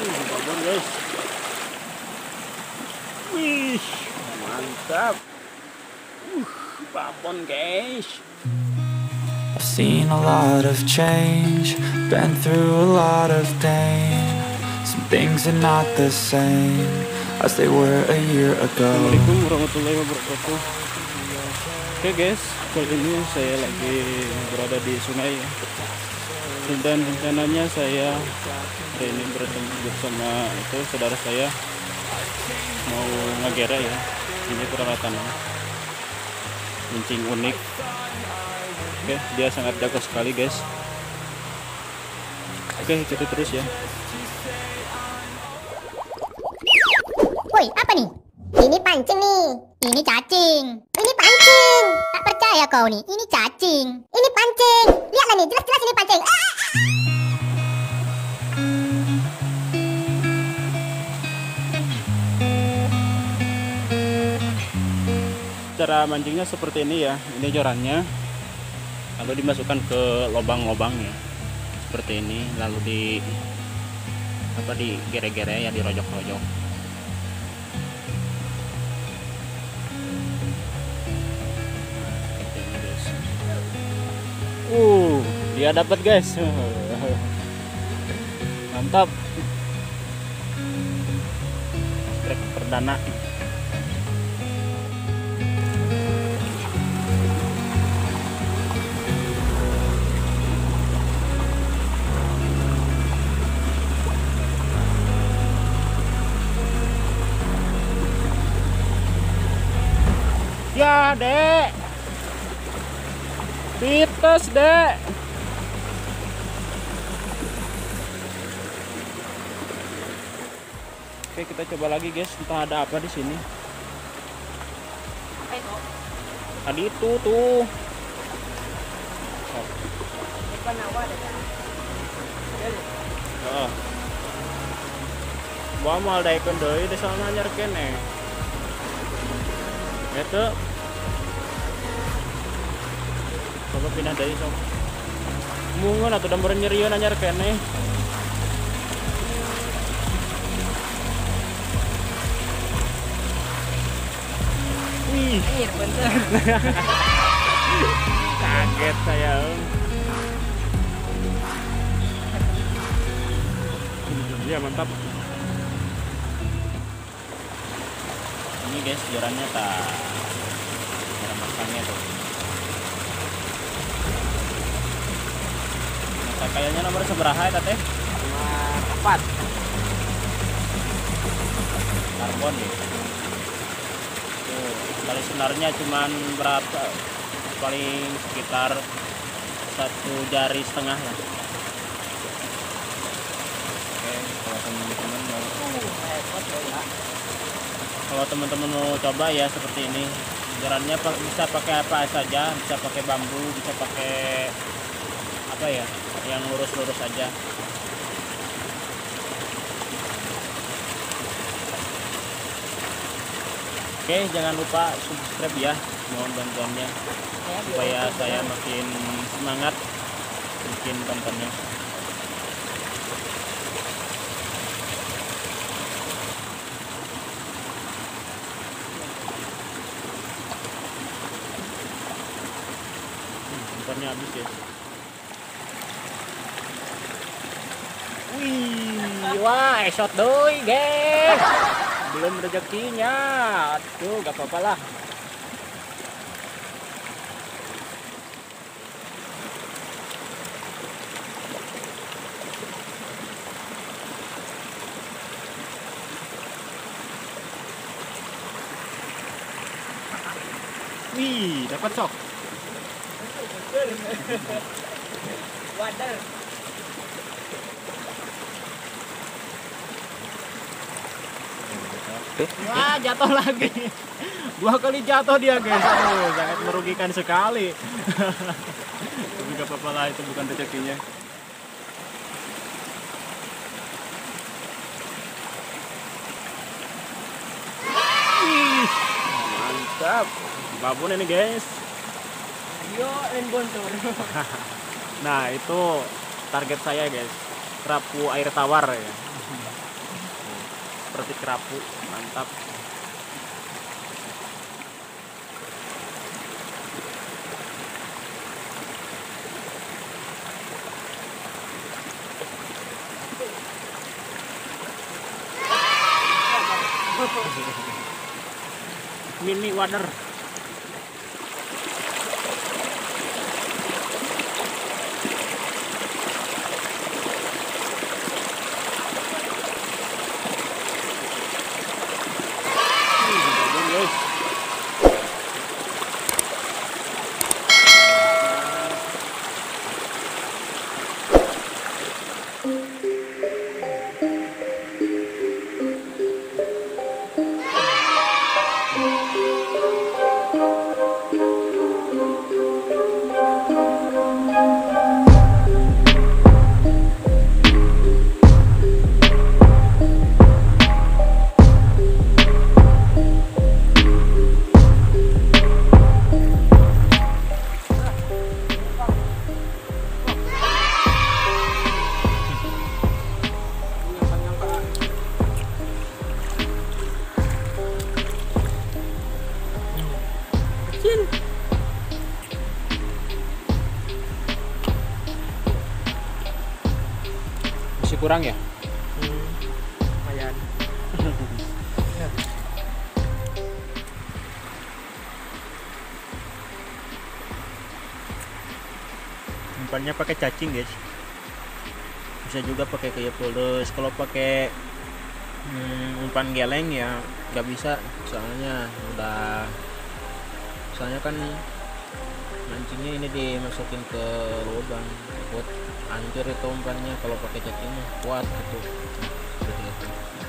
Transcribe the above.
babon guys. Wih, mantap. Babon guys. I've seen a lot of change, been through a lot of pain. Some things are not the same as they were a year ago. Assalamualaikum warahmatullahi wabarakatuh. Oke guys, kali ini saya lagi berada di sungai ya. Dan rencananya saya hari ini bertemu bersama itu saudara saya mau ngagera ya. Ini peralatan mancing unik. Oke, dia sangat jago sekali guys. Oke, ikuti terus ya. Woi, apa nih? Ini pancing nih. Ini cacing. Ini pancing. Tak percaya kau nih. Ini cacing. Ini pancing. Lihatlah nih, jelas-jelas ini pancing. Cara mancingnya seperti ini ya. Ini jorannya. Lalu dimasukkan ke lubang-lubangnya. Seperti ini, lalu di gere-gere ya, dirojok-rojok. Dia dapat guys. Mantap. Trek perdana. Ya, Dek. Pites, Dek. Oke, kita coba lagi, guys. Entah ada apa di sini. Apa itu? Tadi itu tuh. Ikan awa ada kan? Heeh. Gua mau daekeun deui di sana anyar kene. Eta. Coba pindah dari sok. Mungun atuh da meureun nyerieun anyar kene. Wih, Bener. kaget saya. Iya, mantap. Ini guys, jorannya tak cara masangnya tuh. Nah, kayaknya nomor seberapa ya teh? Nomor 4. Karbon ya. Tuh, dari senarnya cuman berapa? Paling sekitar 1,5 jari lah. Oke, kalau teman-teman mau coba ya seperti ini. Jarannya bisa pakai apa saja, bisa pakai bambu, bisa pakai apa ya, yang lurus-lurus aja. Oke, jangan lupa subscribe ya, mohon bantuannya supaya saya makin semangat bikin kontennya. Umpannya habis ya. Wih, wah, shot doi, guys. Belum rezekinya. Aduh, gak apa-apa lah. Wih, dapat sok. Wadah. Wah, jatuh lagi. 2 kali jatuh dia guys. Aduh, sangat merugikan sekali. Tapi gak apa-apa lah, itu bukan rezekinya. Mantap. Babon ini guys. Yo, bontor. Nah, itu target saya guys. Kerapu air tawar ya. seperti kerapu, mantap. Mini wader. Masih kurang ya? Lumayan. Umpannya pakai cacing guys, bisa juga pakai kayak puldus. Kalau pakai umpan geleng ya nggak bisa, soalnya kan mancingnya ini dimasukin ke lubang, takut hancur itu umpannya kalau pakai cacingnya kuat gitu. Seperti itu.